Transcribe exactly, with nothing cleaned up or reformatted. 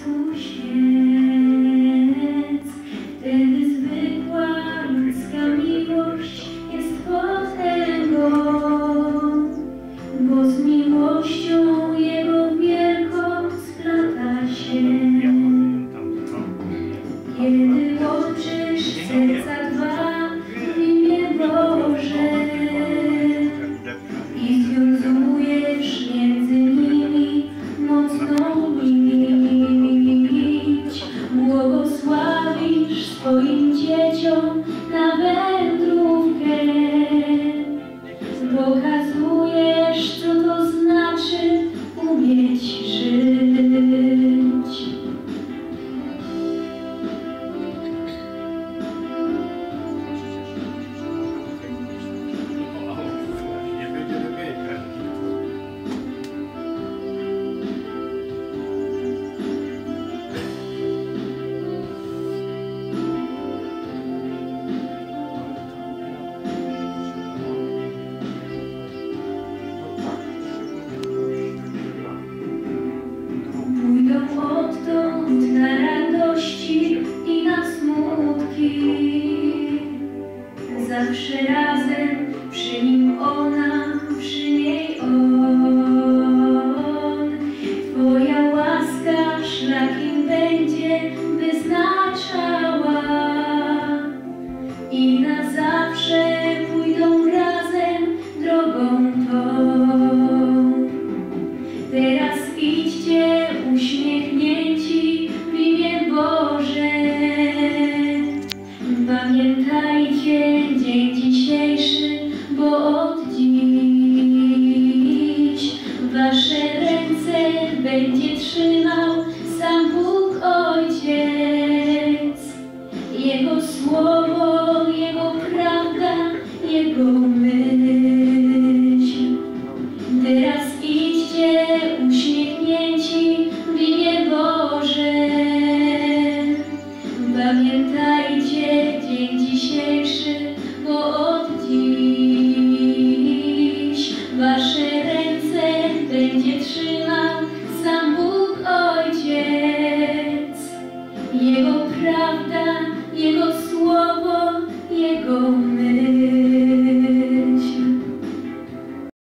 blasku świec. Wtedy zwykła ludzka miłość jest potęgą, bo z miłością Jego wielką splata się. Kiedy łączysz serca dwa w imię Boże i związujesz między nimi mocną nić, błogosławisz swoim dzieciom na wędrówkę, pokazujesz, co to znaczy umieć żyć. Pójdą odtąd na radości i na smutki, zawsze razem, przy nim ona, przy niej on. Twoja łaska szlakiem będzie wyznaczała i na zawsze pójdą razem drogą tą. Teraz idźcie uśmiechnięci w imię Boże. Pamiętajcie dzień dzisiejszy, bo od dziś wasze ręce będzie trzymał sam Bóg Ojciec. Jego słowo, Jego prawda, Jego myśl. Teraz idźcie uśmiechnięci w imię Boże. Pamiętajcie dzień dzisiejszy, bo od dziś